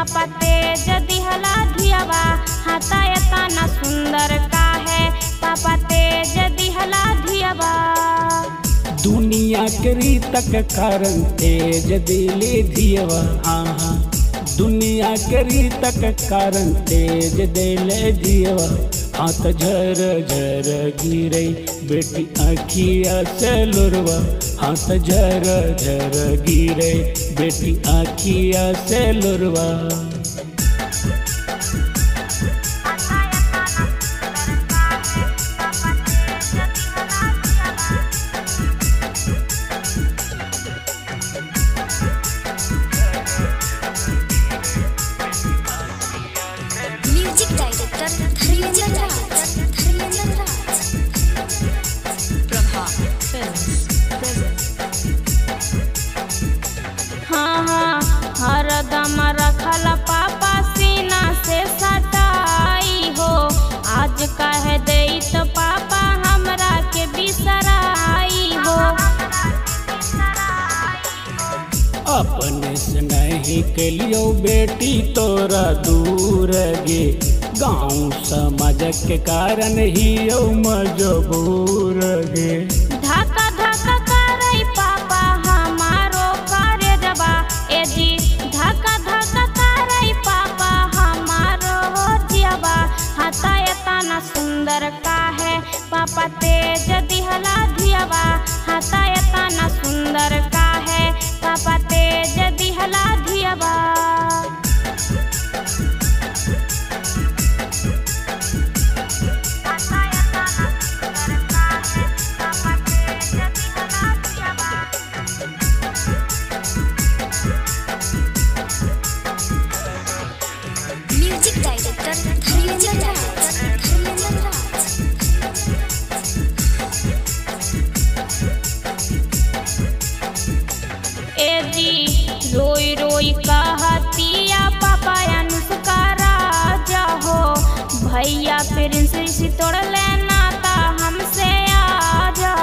पापा तेज दिहला धियवा हाथा एतना सुंदर काहे पापा तेज दिहला धियवा। दुनिया के रीतक कारण तेज दिले धियवा आहा दुनिया के रीतक कारण तेज दिले धियवा। हाथ झर झर गिरे बेटी आखिया से लुरवा हाथ झर झर गिरे बेटी आखिया से लुरवा। Music director Dharmendra Raj Prabha films हाँ हाँ हरदम रखल पापा सीना से सटाई हो आज कह दे तो पापा हमरा के बिसराई हो। अपने से नहीं कलियो बेटी तोरा दूर गे गाँव समाज के कारण ही मजबूर गे। धक्का धक्का करे पापा हमारो करे जबा ए जी धक्का धक्का करे पापा हमारो जियबा हाथा एतना सुंदर काहे पापा तेज दिहला धियवा हाथा एतना सुंदर काहे पापा तेज दिहला धियवा। म्यूजिक डायरेक्टर धर्मेंद्र राज ए जी रोई रोई कहतिया पापा अनुष्का राजा हो भैया प्रिंस ऋषि तोड़ लेना ता हमसे आजा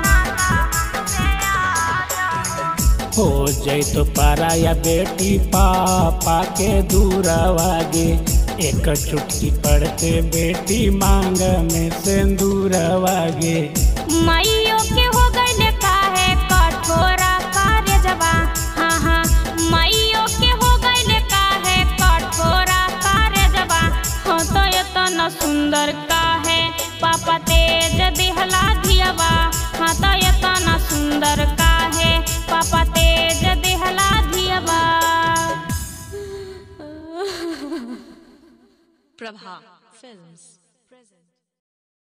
हो जाए तो पारा या बेटी पापा के दूरवागे एक चुटकी पड़ते बेटी मांग में सिंदूरवागे। माइयों के हो गए काहे कठोरा कार्य जबा हाँ हाँ माइयों के हो गए काहे कठोरा कार्य जबा हो तो इतना सुंदर काहे पापा तेज दिहला धियवा हाँ तो इतना सुंदर काहे पापा तेज दिहला धियवा। प्रभा फिल्म्स।